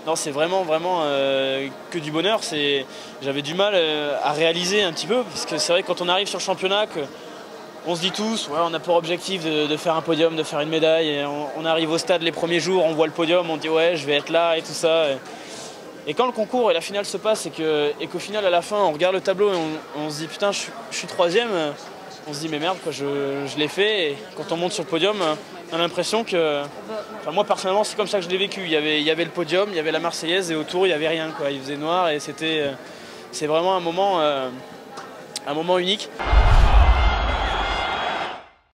Non, c'est vraiment que du bonheur. J'avais du mal à réaliser un petit peu, parce que c'est vrai que quand on arrive sur le championnat, on se dit tous, ouais, on a pour objectif de faire un podium, de faire une médaille. Et on arrive au stade les premiers jours, on voit le podium, on dit ouais, je vais être là et tout ça. Et quand le concours et la finale se passent et qu'au final, à la fin, on regarde le tableau et on se dit putain, je suis troisième, on se dit mais merde, quoi, je l'ai fait. Et quand on monte sur le podium, on a l'impression que... Enfin, moi, personnellement, c'est comme ça que je l'ai vécu. Il y avait le podium, il y avait la Marseillaise et autour, il n'y avait rien, quoi. Il faisait noir et c'est vraiment un moment unique.